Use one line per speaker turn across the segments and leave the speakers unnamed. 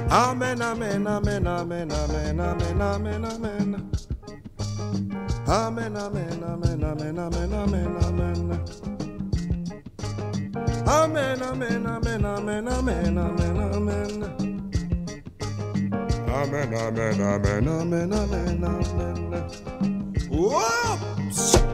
Amen, amen, amen, amen, amen, amen, amen, amen. Amen, amen, amen, amen, amen, amen, amen. Amen, amen, amen, amen, amen, amen, amen. Amen, amen, amen, amen, amen, amen. Whoops!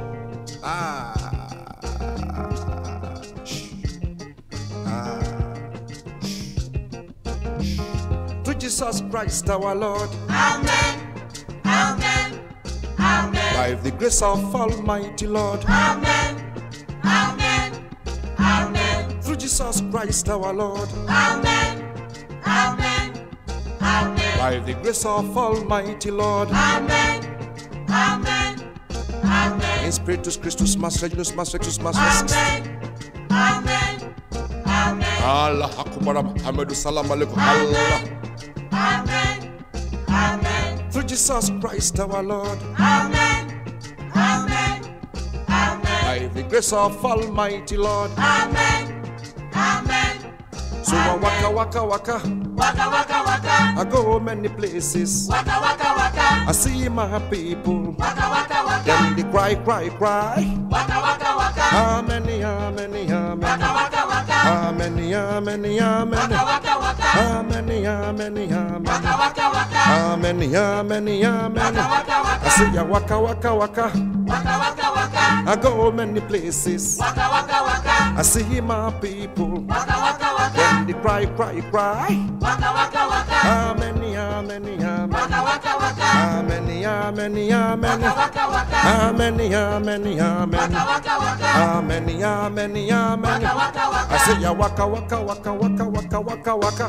To Jesus Christ our Lord.
Amen. Amen. Amen.
By the grace of Almighty Lord.
Amen. Amen. Amen.
Through Jesus Christ our Lord.
Amen. Amen. Amen.
By the grace of Almighty Lord.
Amen. Amen. Amen.
In Spiritus Christus, Master Jesus, Master Jesus, Master.
Amen. Amen. Amen.
Allah Akbar, Muhammadu Salam Alaikum. Allah.
Amen. Amen.
Through Jesus Christ our Lord.
Amen. Amen. Amen.
By the grace of Almighty Lord.
Amen. Amen.
So I waka waka waka.
Waka waka waka.
I go many places.
Waka waka waka.
I see my people.
Waka waka waka.
Then they cry, cry, cry.
Waka waka waka.
Amen, amen, amen.
Waka waka waka.
Amen, amen, amen.
Waka waka waka.
Amen, amen, amen.
Waka waka waka.
Amen, amen, amen.
Waka waka waka.
I say ya waka waka waka.
Waka waka waka.
I go many places.
Waka waka waka.
I see my people.
Waka waka waka.
Then they cry, cry, cry.
Waka waka waka.
Amen, amen, amen.
Waka waka waka.
Amen, amen, amen.
Waka waka waka.
Amen, amen, amen.
Waka waka waka.
Amen, amen, amen.
Waka waka waka.
I say ya waka waka waka waka waka waka waka.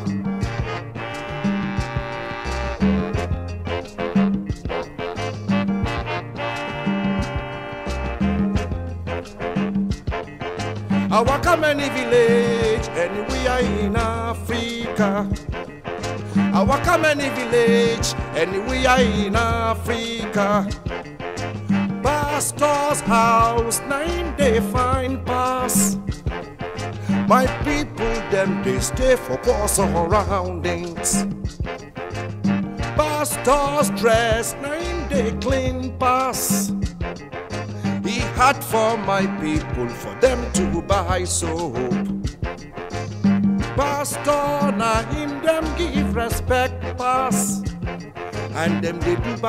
I waka many village anywhere in Africa. I waka many village anywhere in Africa. Pastor's house, 9 day fine pass. My people them they stay for poor surroundings. Pastor's dress, 9 day clean pass. He had for my people for them to buy soap. Pastor na him them give respect pass. And them they do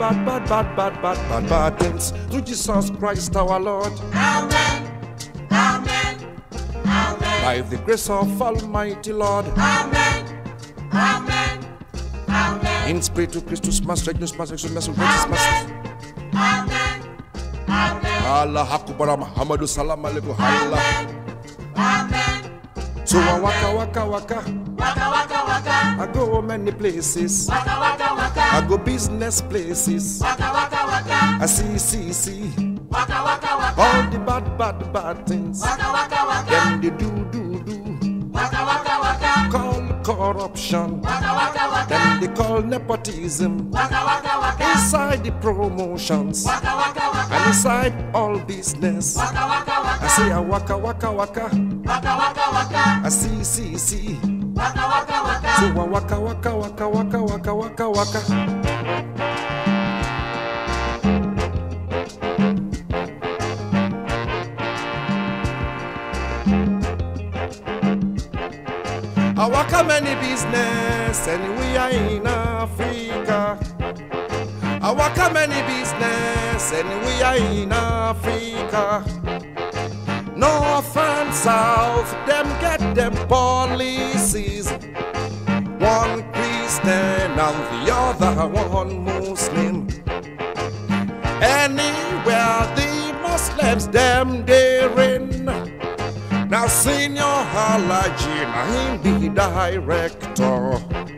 bad things to Jesus Christ our Lord.
Amen. Amen. Amen.
By the grace of Almighty Lord.
Amen. Amen. Amen.
In spirit to Christus, Master Jesus, Master Jesus, Master
Amen.
Master.
Amen. Amen.
Allah Akbar, Muhammadu Salam Alaikum. Allah.
Amen.
So I waka waka waka.
Waka waka waka.
I go many places.
Waka waka waka.
I go business places.
Waka waka waka.
I see.
Waka waka waka.
All the bad things.
Waka waka waka.
Them they do.
Waka waka waka.
Call corruption.
Waka waka waka.
Them they call nepotism.
Waka waka waka.
Inside the promotions.
Waka waka waka.
And inside all business.
Waka waka waka.
I say I waka waka waka.
Waka waka waka.
I see.
Waka waka waka.
So I waka waka. I waka many business anywhere in Africa. I waka many business anywhere in Africa. North and south, them get them policies. One Christian and the other one Muslim. Anywhere the Muslims them therein. Now Senior Halaji, now him be director.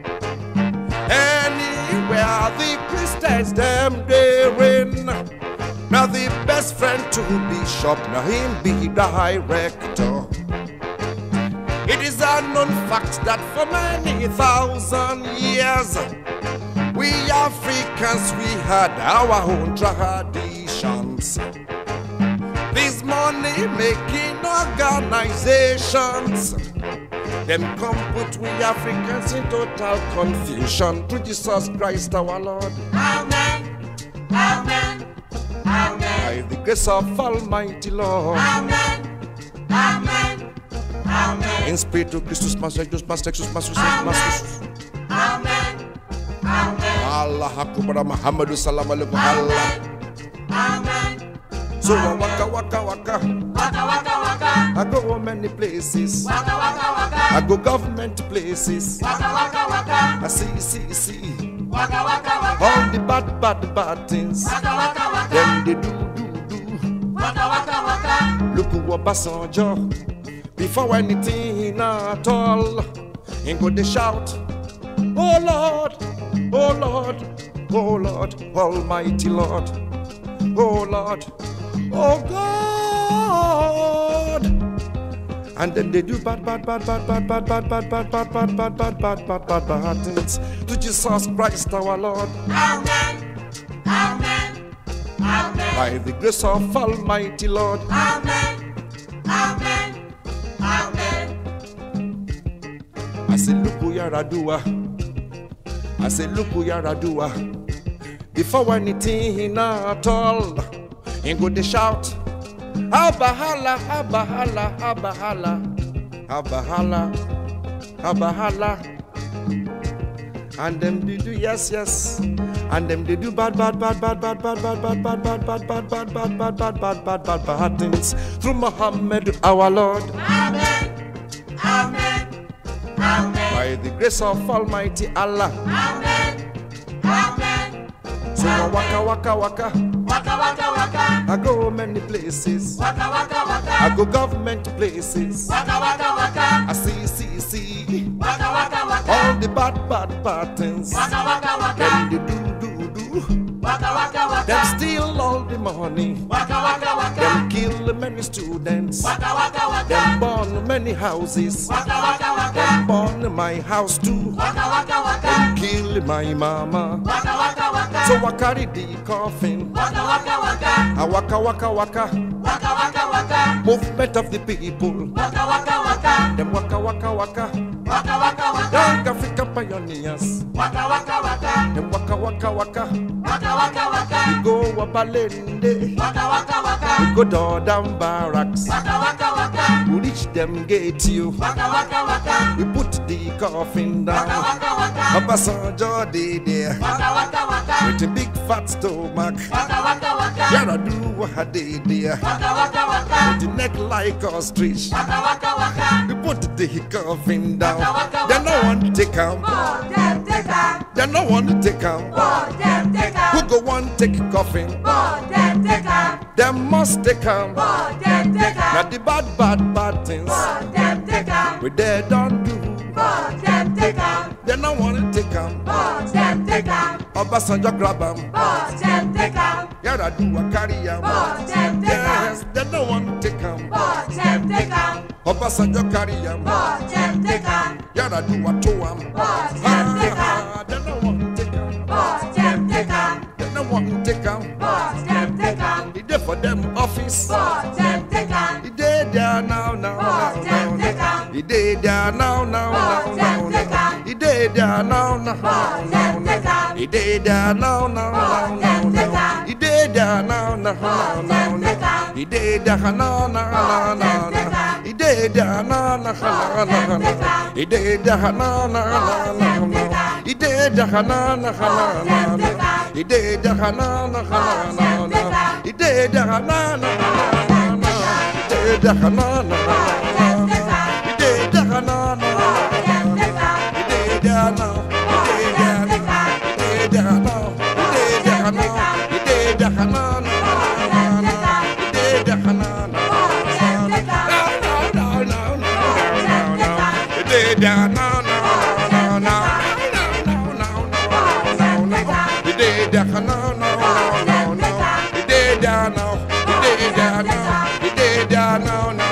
Anywhere the Christians them therein. Now the best friend to Bishop, now him be director. It is a known fact that for many thousand years, we Africans, we had our own traditions. These money-making organizations, Them come put we Africans in total confusion. Through Jesus Christ our Lord.
Amen. Amen. Amen.
By the grace of Almighty Lord.
Amen. Amen. Amen.
In spirit to Christus, Master Jesus, Master Jesus, Master Jesus.
Amen. Amen.
Allah Akbar Muhammadu Sallam Alaikum Allah.
Amen.
So waka waka waka.
Waka waka waka.
I go many places.
Waka waka waka.
I go government places.
Waka waka waka.
I see.
Waka waka waka.
All the bad things.
Waka waka waka.
Them they do.
Waka waka waka.
Look who Obasanjo. Before anything at all, and go they shout, oh Lord, oh Lord, oh Lord, Almighty Lord, oh Lord, oh God. And then they do bad things to Jesus Christ our Lord.
Amen. Amen. Amen.
By the grace of Almighty Lord.
Amen. Amen. Amen.
I say, look who Yaradua. I say, look who Yaradua. Before anything at all, and go they shout, Abahala, Abahala, Abahala, Abahala, Abahala. And them they do yes, and them they do bad things through Muhammad our Lord.
Amen. Amen. Amen.
By the grace of Almighty Allah.
Amen. Amen.
So waka waka waka.
Waka waka waka.
I go many places.
Waka waka waka.
I go government places.
Waka waka waka.
I see.
Waka waka waka.
All the bad things.
Waka waka waka.
Them they do.
Waka waka waka.
Them steal all the money.
Waka waka waka.
Them kill many students.
Waka waka waka.
Them burn many houses.
Waka waka waka.
Them burn my house too.
Waka waka waka.
Them kill my mama.
Waka waka waka.
So I carry the coffin.
Waka waka waka.
I waka waka waka.
Waka waka waka.
Movement of the people.
Waka waka waka.
Them waka waka waka.
Waka waka waka.
Young African pioneers.
Waka waka waka.
Them waka waka waka.
Waka waka waka.
We go Wabalende.
Waka waka waka.
We go down barracks.
Waka waka waka.
We reach them gate you.
Waka waka waka.
We put the coffin down.
Waka waka waka.
Obasanjo dey there
Waka waka waka.
with a big fat stomach.
Waka waka waka.
Yaradua what dey there
Waka waka waka.
with the neck like ostrich.
Waka waka waka.
We put the coffin down.
Waka waka
They no want to take am.
Oh, them take am.
They no want to take am.
Oh, them take
Who
am.
go want take coffin?
Oh, them take am.
Them must take am.
Oh, them take
Now
am.
the bad things
Oh, them take am.
we they don't do.
Oh, them take am.
They no want to take am.
Oh, them take am.
Obasanjo grab am.
Oh, them take am.
Yaradua carry am.
Oh, them take am.
Yes, they no want to take am.
Oh, them take am.
Obasanjo carry am.
Oh, them take am.
Yaradua to am.
Oh, them take am.
They no want to take am.
Oh, them take am.
They no want to take am.
Oh, them take am.
He dey for them office.
Oh, them take am.
He dey there now.
Oh, them take am.
He dey there now.
Oh, them take am.
He dey there now.
Oh, them take am.
He dey there now.
Oh, them take am.
He dey there now.
Oh, them take am.
He dey there now. He dey there now. He dey there now. He dey there now. He dey there now. He dey there now. Now.